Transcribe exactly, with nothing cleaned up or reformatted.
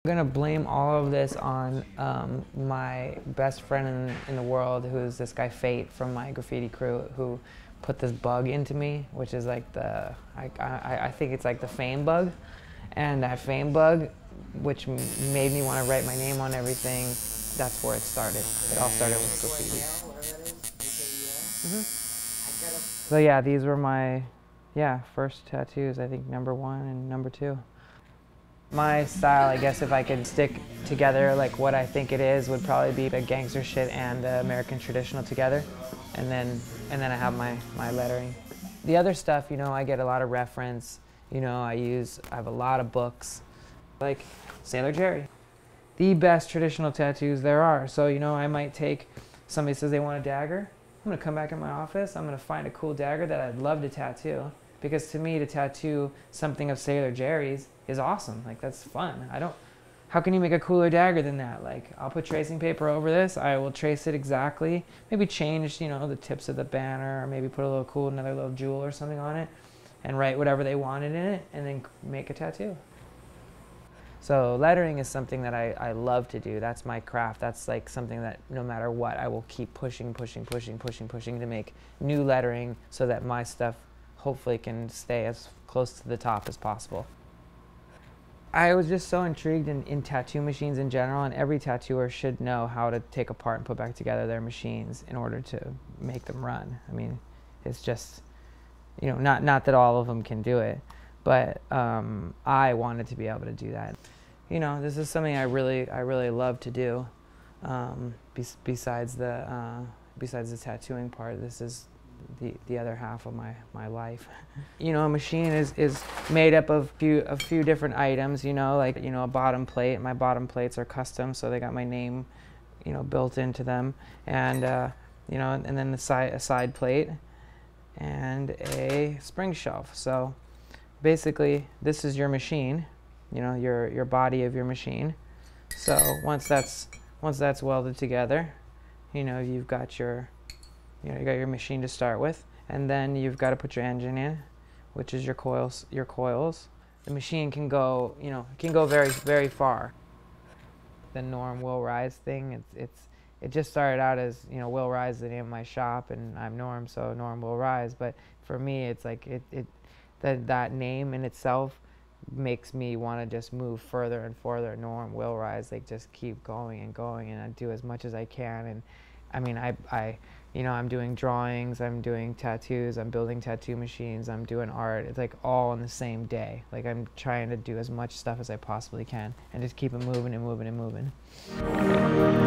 I'm gonna blame all of this on um, my best friend in, in the world, who's this guy Fate from my graffiti crew, who put this bug into me, which is like the, I, I, I think it's like the fame bug. And that fame bug, which made me want to write my name on everything, that's where it started. It all started with graffiti. Mm-hmm. So yeah, these were my, yeah, first tattoos, I think number one and number two. My style, I guess, if I could stick together like what I think it is, would probably be the gangster shit and the American traditional together. And then, and then I have my, my lettering. The other stuff, you know, I get a lot of reference. You know, I use, I have a lot of books, like Sailor Jerry. The best traditional tattoos there are. So, you know, I might take, somebody says they want a dagger. I'm gonna come back in my office, I'm gonna find a cool dagger that I'd love to tattoo. Because to me, to tattoo something of Sailor Jerry's is awesome. Like, that's fun. I don't, how can you make a cooler dagger than that? Like, I'll put tracing paper over this, I will trace it exactly, maybe change, you know, the tips of the banner, or maybe put a little cool, another little jewel or something on it, and write whatever they wanted in it, and then make a tattoo. So lettering is something that I, I love to do. That's my craft. That's like something that no matter what, I will keep pushing, pushing, pushing, pushing, pushing to make new lettering so that my stuff hopefully can stay as close to the top as possible. I was just so intrigued in, in tattoo machines in general, and every tattooer should know how to take apart and put back together their machines in order to make them run. I mean, it's just, you know, not, not that all of them can do it, but um, I wanted to be able to do that. You know, this is something I really, I really love to do. Um, be, besides the, uh, besides the tattooing part, this is the, the other half of my, my life. You know, a machine is, is made up of few, a few different items, you know, like, you know, a bottom plate. My bottom plates are custom, so they got my name, you know, built into them. And, uh, you know, and then the side, a side plate and a spring shelf. So basically, this is your machine, you know, your, your body of your machine. So once that's, once that's welded together, you know, you've got your, you know, you got your machine to start with, and then you've got to put your engine in, which is your coils. Your coils. The machine can go, you know, can go very, very far. The Norm Will Rise thing. It's, it's, it just started out as, you know, Will Rise is the name of my shop, and I'm Norm, so Norm Will Rise. But for me, it's like it, it, that that name in itself makes me want to just move further and further. Norm Will Rise. Like, just keep going and going, and I do as much as I can. And I mean, I, I. You know, I'm doing drawings, I'm doing tattoos, I'm building tattoo machines, I'm doing art. It's like all in the same day. Like, I'm trying to do as much stuff as I possibly can and just keep it moving and moving and moving.